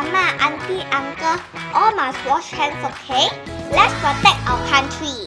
grandma, auntie, uncle all must wash hands, okay? Let's protect our country.